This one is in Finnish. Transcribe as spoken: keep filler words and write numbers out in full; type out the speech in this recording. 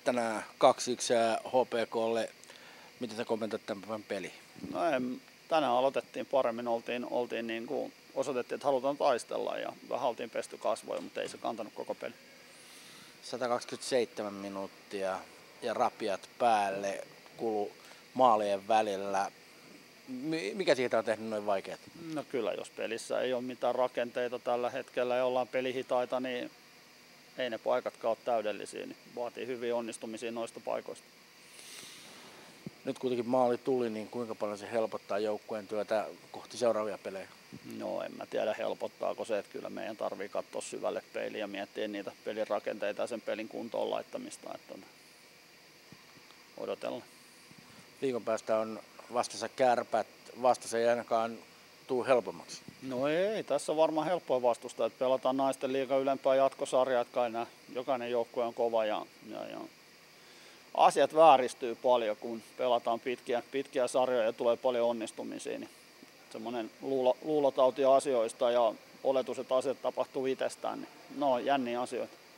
tänään kaksi yksi H P K:lle. Miten sä kommentoit tämän päivän peli? No ei, tänään aloitettiin paremmin, oltiin, oltiin niin kuin osoitettiin, että halutaan taistella ja vähän oltiin pesty kasvoja, mutta ei se kantanut koko peli. sata kaksikymmentäseitsemän minuuttia ja rapiat päälle kulu maalien välillä. Mikä siitä on tehnyt noin vaikeat? No kyllä, jos pelissä ei ole mitään rakenteita tällä hetkellä ja ollaan pelihitaita, niin ei ne paikatkaan ole täydellisiä, niin vaatii hyviä onnistumisia noista paikoista. Nyt kuitenkin maali tuli, niin kuinka paljon se helpottaa joukkueen työtä kohti seuraavia pelejä? No en mä tiedä helpottaako se, että kyllä meidän tarvii katsoa syvälle peiliin ja miettiä niitä pelin rakenteita ja sen pelin kuntoon laittamista, että odotellaan. Viikon päästä on vastassa Kärpät, vastassa ei ainakaan tule helpommaksi. No ei, tässä on varmaan helppoa vastusta, että pelataan naisten liigan ylempää jatkosarjaa, että kai nää, jokainen joukkue on kova ja, ja, ja asiat vääristyy paljon, kun pelataan pitkiä, pitkiä sarjoja ja tulee paljon onnistumisia. Niin semmoinen luulo, luulotauti asioista ja oletus, että asiat tapahtuu itsestään, niin no jänniä asioita.